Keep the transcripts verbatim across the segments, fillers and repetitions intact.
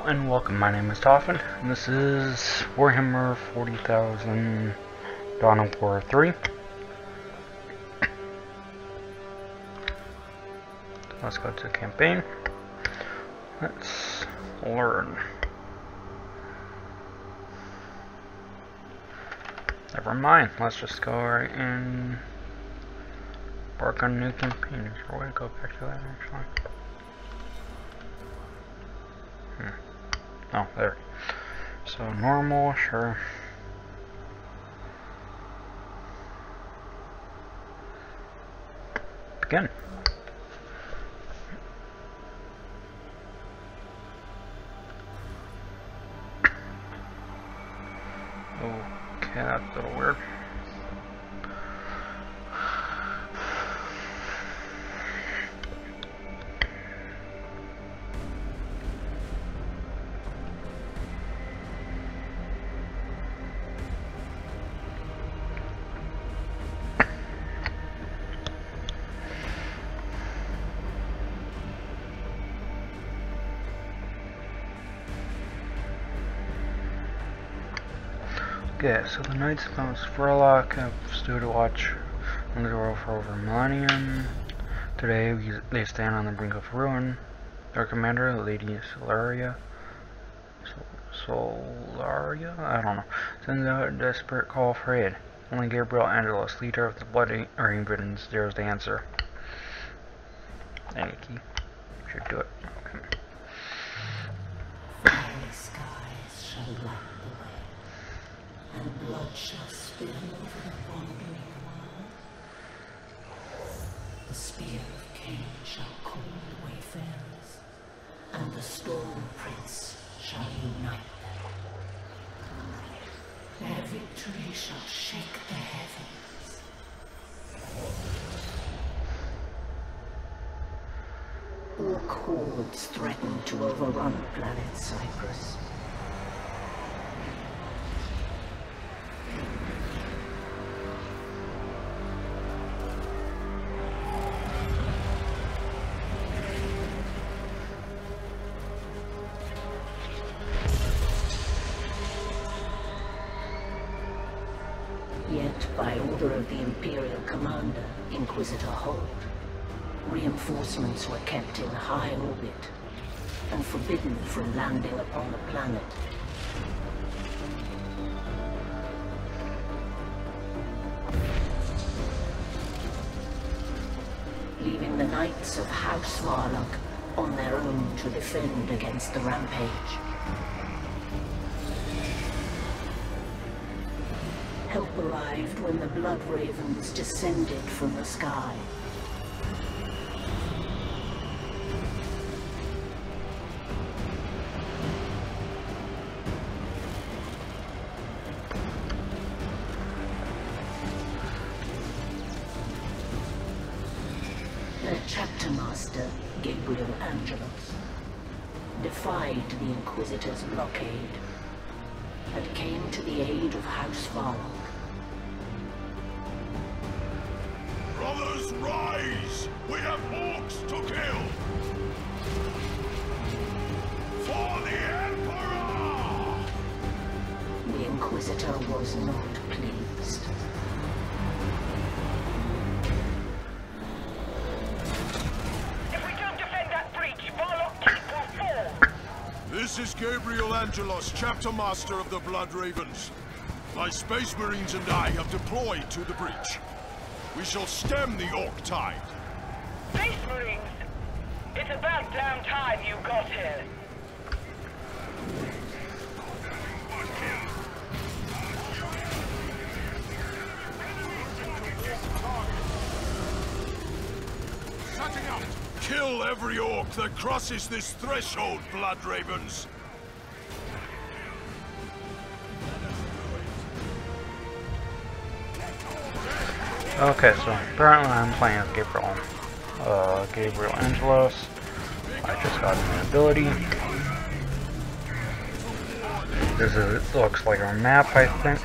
and welcome. My name is Toffin, and this is Warhammer forty thousand Dawn of War three. Let's go to campaign. Let's learn. Never mind, let's just go right in. Work on new campaigns. We're going to go back to that actually. Hmm. Oh, there. So normal, sure. Begin. Okay, that's a little weird. Okay, so the Knights of Mount Spurlock have stood watch on the door for over a millennium. Today, we, they stand on the brink of ruin. Their commander, Lady Solaria, Sol Solaria, I don't know, sends out a desperate call for aid. Only Gabriel Angelos, leader of the Blood Ravens, dares to answer. Any key should do it. Okay. Fiery skies shall light the way, and blood shall spill over the wandering world. The spear of Cain shall call the wayfarers, and the storm prince shall unite them. Their victory shall shake the heavens. Orc hordes threaten to overrun planet Cyprus. Yet, by order of the Imperial Commander, Inquisitor Holt, reinforcements were kept in high orbit and forbidden from landing upon the planet. Leaving the Knights of House Varlock on their own to defend against the rampage. Help arrived when the Blood Ravens descended from the sky. Their chapter master, Gabriel Angelos, defied the Inquisitor's blockade and came to the aid of House Varlock. Brothers, rise! We have orcs to kill! For the Emperor! The Inquisitor was not pleased. If we don't defend that breach, Varlock Keep will fall! This is Gabriel Angelos, chapter master of the Blood Ravens. My Space Marines and I have deployed to the breach. We shall stem the Orc tide. Space Marines! It's about damn time you got here. Setting out! Kill every Orc that crosses this threshold, Blood Ravens! Okay, so apparently I'm playing as Gabriel, uh, Gabriel Angelos. I just got an ability. This is, looks like a map, I think.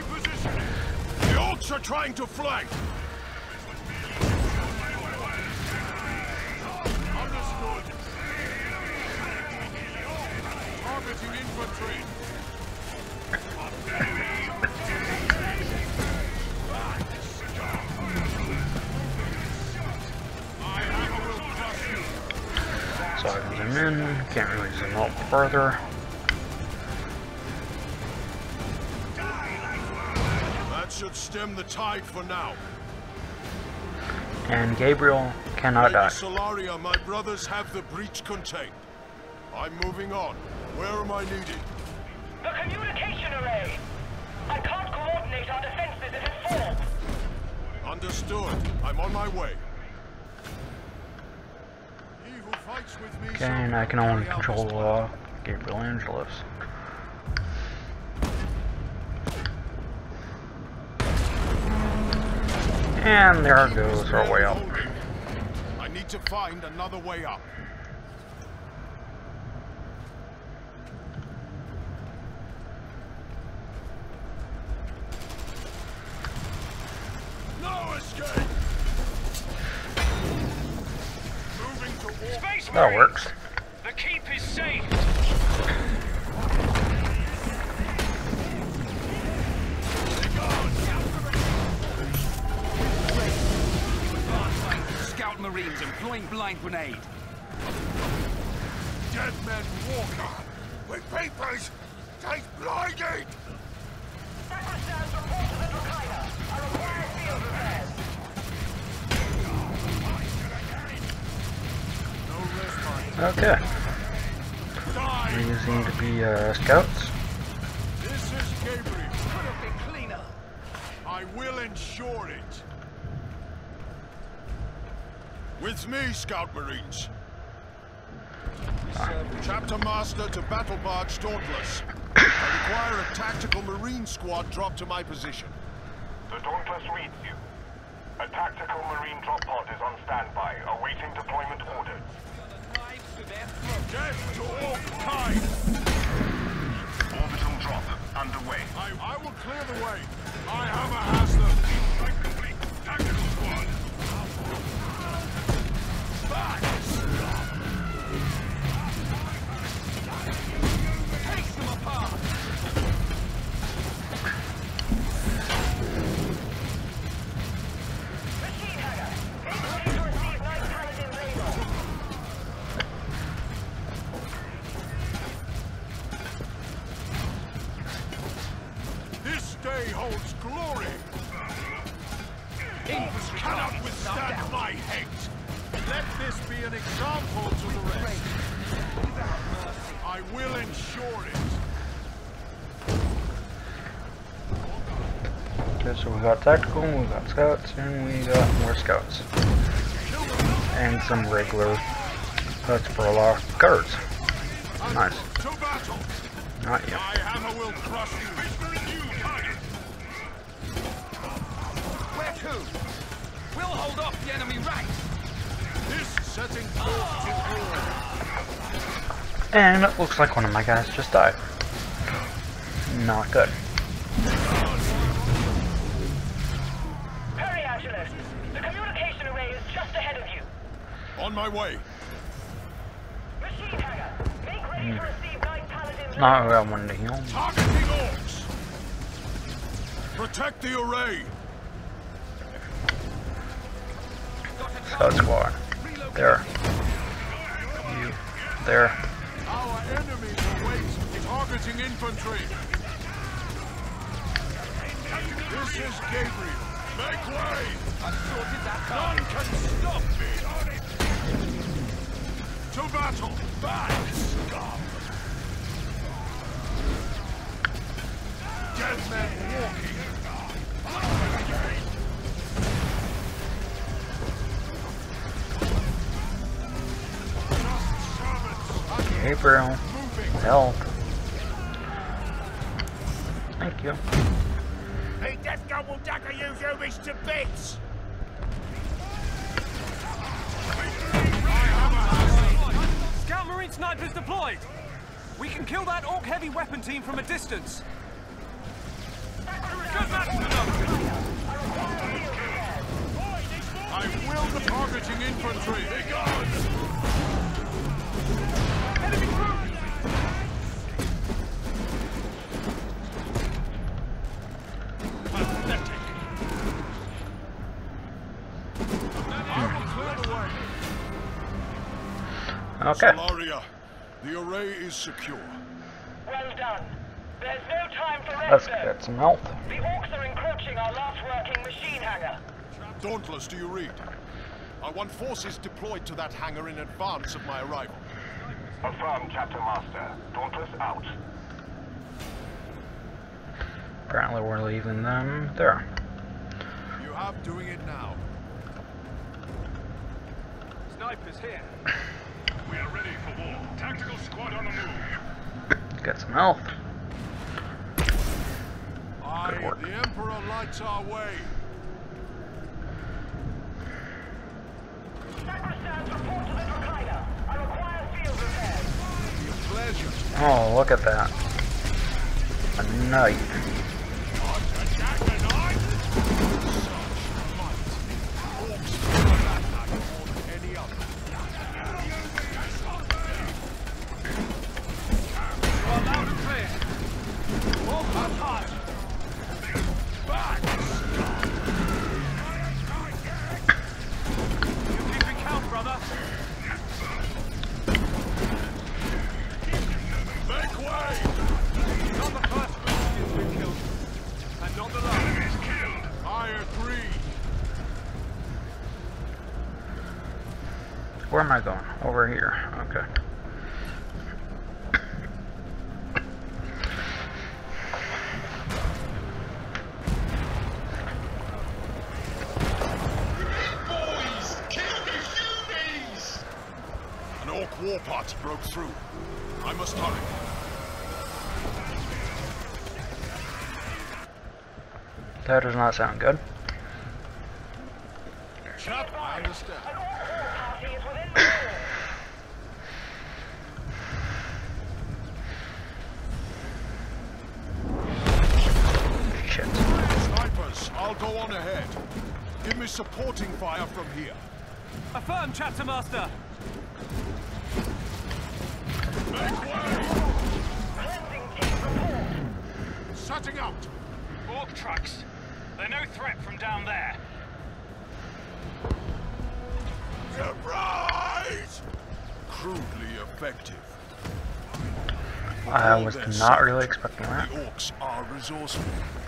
The Orcs are trying to flank! I can zoom in, can't really zoom out further. That should stem the tide for now. And Gabriel cannot Lady die. Solaria, my brothers have the breach contained. I'm moving on. Where am I needed? The communication array! I can't coordinate our defenses if it falls. Understood. I'm on my way. He who fights with me Okay, shall and I can only carry out control this plan. uh, Gabriel Angelus. And there goes our way up. I need to find another way up. No escape. Moving towards Space That Marines! works. The keep is safe! Scout Marines employing blind grenade. dead men walking. With papers, take blinded. Sacrosanct reports to the Drakina. I require field repairs. No respite. Okay. Die. These seem to be uh, scouts. This is Gabriel. Could have been cleaner. I will ensure it. With me, Scout Marines. Chapter Master to Battle Barge Dauntless. I require a tactical Marine squad dropped to my position. The Dauntless reads you. A tactical Marine drop pod is on standby, awaiting deployment orders. Death to Orc Tide! Orbital drop underway. I, I will clear the way. I hammer has them. I complete tactical squad. Back! Take them apart. Machine Hagger! Incoming to receive Knight Paladin label. This day holds glory. Infantry cannot withstand my hate. Let this be an example to the rest. I will ensure it. Okay, so we got tactical, we got scouts, and we got more scouts. And some regular Huts for a lot of guards. Nice. To battle. Not yet. My hammer will crush you. Where to? We'll hold off the enemy right. This setting forth to war. And it looks like one of my guys just died. Not good. Hurry, Angelus! The communication array is just ahead of you. On my way. Machine Hagger! Make ready to receive Knight Paladin label. Not got one to heal. Targeting orcs. Protect the array. Scout squad. There. You. There. Our enemies await targeting infantry. This is Gabriel. Make way! None can stop me! To battle! Back! Scum! Dead men walking! Just servants! Gabriel. Moving! Help. Thank you. Hey, Death Gun will dagger you, Zoomies, to bits! Scout Marine snipers deployed! We can kill that Orc heavy weapon team from a distance. Good match for them! I will the targeting infantry! Be gone! Enemy group! Pathetic! I will clear the way! Okay. Solaria, the array is secure. Well done. There's no time for Let's rest. get some health. The orcs are encroaching our last working machine hangar. Dauntless, do you read? I want forces deployed to that hangar in advance of my arrival. Affirm, Chapter Master. Dauntless out. Apparently we're leaving them there. You have doing it now. Snipers here. We are ready for war. Tactical squad on the move. Get some health. Aye, work. the Emperor lights our way. Sacrosanct, report to the Dracaena. I require field repairs. Be a pleasure. Oh, look at that. A knight. Attack the knight! Such might. Orcs feel that like more than any other. You are loud and clear. All cut high. Back! You keep it count, brother. Make way! Not the first Christians we killed. And not the last. I agree. Where am I going? Over here. Okay. An orc war party broke through. I must hurry. That does not sound good. Chap, I understand. An orc war party is within the walls. Shit. Snipers, I'll go on ahead. Give me supporting fire from here. Affirm, Chapter Master. Make way! Cleansing team report. Setting out! Orc trucks. They're no threat from down there. Surprise! Crudely effective. I was not really expecting that. The orcs are resourceful.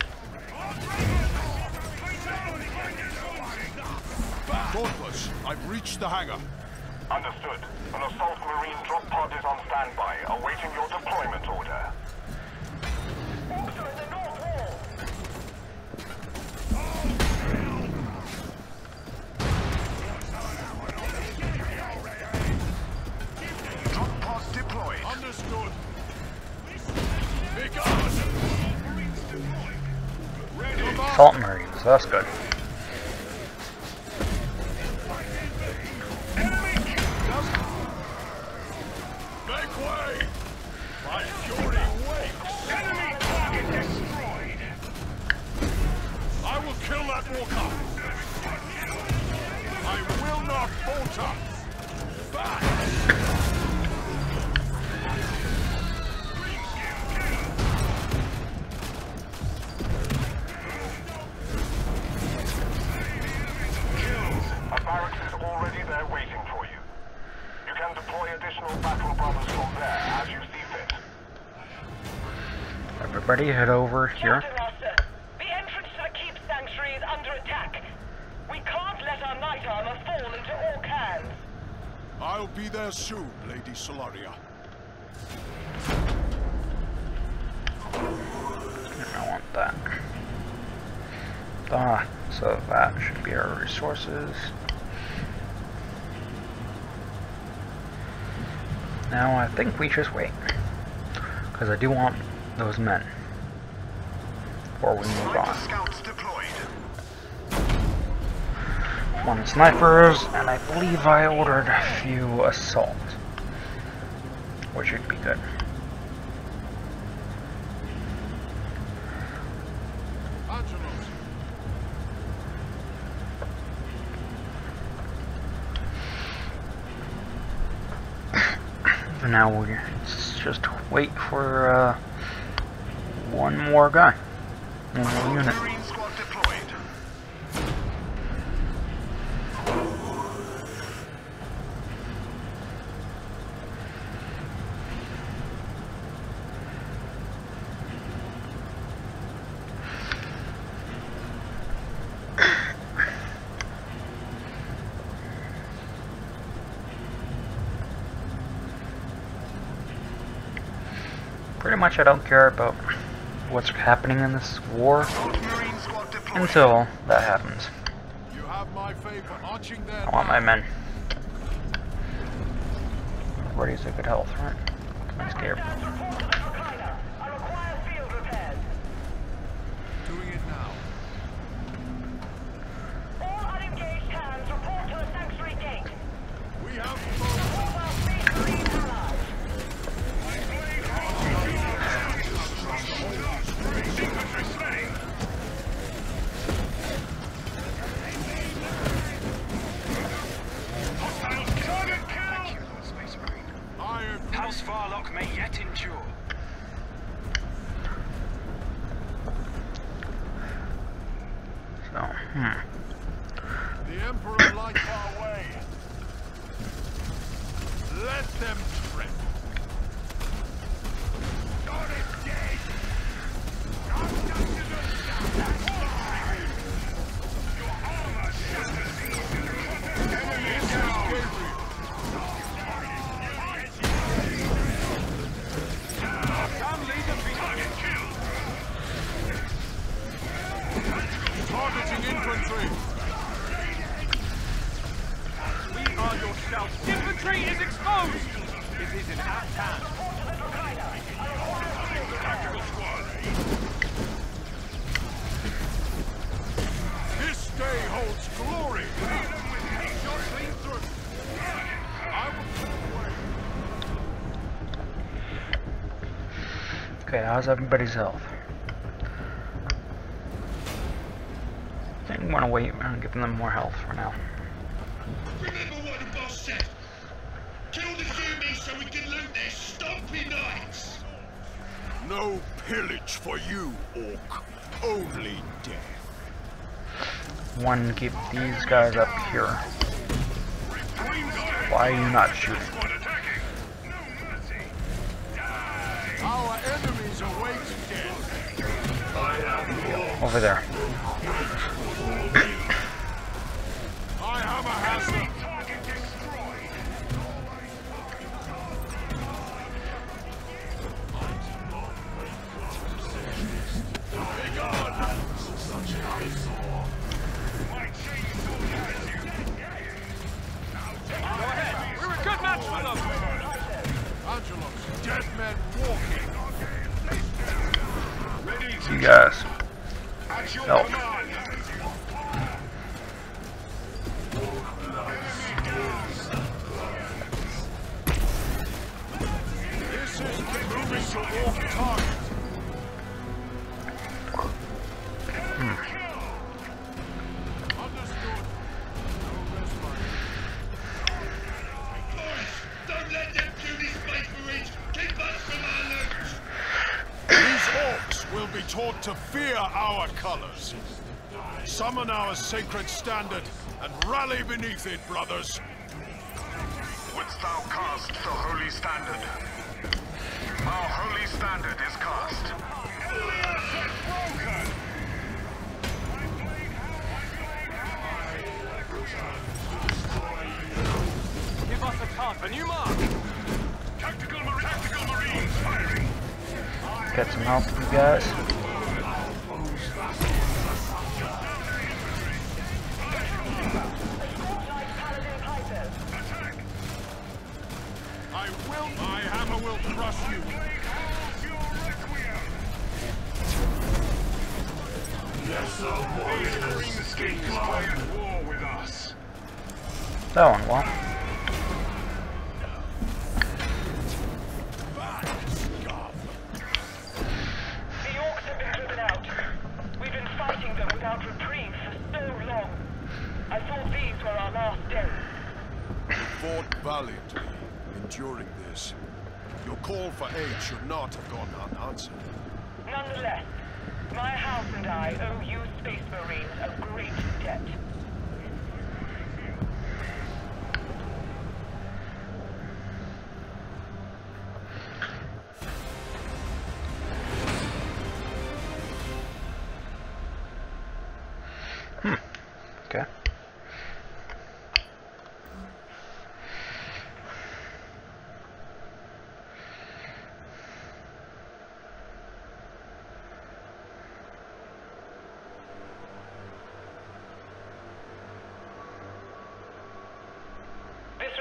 Dauntless, I've reached the hangar. Understood. An assault marine drop pod is on standby, awaiting your deployment order. Orcs are in the north wall. Drop pod deployed. Understood. Be gone! Ready. Assault Marines, that's good. Make way! My fury wakes! Enemy target destroyed. I will kill that walker! I will not falter! Back! A barracks is already there waiting for you. You can deploy additional battle brothers from there as you see fit. Everybody head over here. Captain Master, the entrance to the Keep Sanctuary is under attack. We can't let our knight armor fall into orc hands. I'll be there soon, Lady Solaria. I want that. Ah, so that should be our resources. Now I think we just wait. Because I do want those men. Before we move on. Scouts deployed. One snipers, and I believe I ordered a few assault. Which should be good. Angelos. For now we just wait for uh, one more guy. One more unit. Marine squad deployed. Pretty much I don't care about what's happening in this war until that happens. You have my favor arching there. I want my men. Everybody's at good health, right? I'm scared. I require field repairs. Doing it now. All unengaged hands report to the sanctuary gate. We have Support our Space Marine allies. House Farlock may yet endure. So, hmm. the Emperor lights our way. Let them trip. Targeting infantry. We are your scouts. Infantry is exposed! It is in our hands. Tactical squad. This day holds glory. I will put away. Okay, how's everybody's health? I think we want to wait and give them more health for now. Remember what the boss said. Kill the humans so we can loot their stompy knights. No pillage for you, Orc. Only death. One, keep these guys up here. Why are you not shooting? Our enemies await death. Over there. I have a hazard. Go ahead. We're a good match for them. Angelos, dead men walking. You guys. Help. This is moving to Orc target. Understood. No rest, my Boys, don't let them kill these Space Marines. Keep us from our loot. These orcs will be taught to fear our colors. Summon our sacred standard and rally beneath it, brothers. Wouldst thou cast the holy standard? Our holy standard is cast. Give us a task. A new mark. Tactical, mar tactical marines firing. Get some help, you guys. I will. My hammer will crush you. These marine schemes play at war with us. That one, well. The orcs have been driven out. We've been fighting them without reprieve for so long. I thought these were our last days. You fought valiantly, enduring this. Your call for aid should not have gone unanswered. Nonetheless, my house and I owe you Space Marines a great debt. Okay.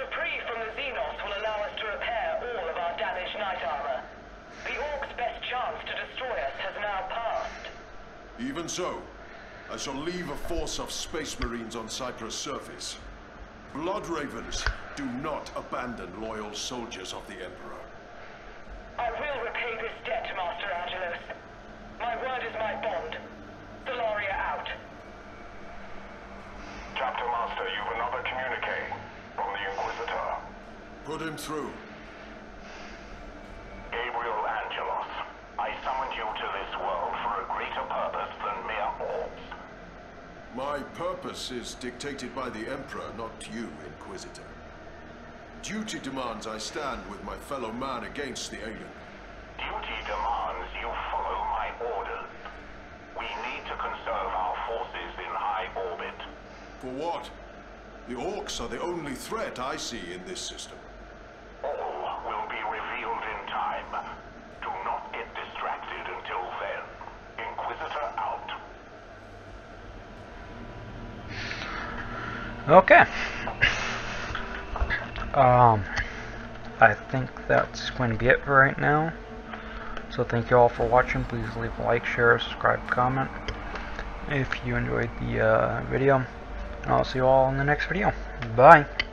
reprieve from the Xenos will allow us to repair all of our damaged knight armor. The Orcs' best chance to destroy us has now passed. Even so, I shall leave a force of Space Marines on Cyprus' surface. Blood Ravens do not abandon loyal soldiers of the Emperor. I will repay this debt, Master Angelos. My word is my bond. Solaria out. Chapter Master, you've another communique from the Inquisitor. Put him through. Gabriel Angelos, I summoned you to this world for a greater purpose than mere orbs. My purpose is dictated by the Emperor, not you, Inquisitor. Duty demands I stand with my fellow man against the alien. Duty demands you follow my orders. We need to conserve our forces in high orbit. For what? The Orcs are the only threat I see in this system. All will be revealed in time. Do not get distracted until then. Inquisitor out. Okay. Um, I think that's going to be it for right now. So thank you all for watching. Please leave a like, share, subscribe, comment if you enjoyed the uh, video. And I'll see you all in the next video. Bye.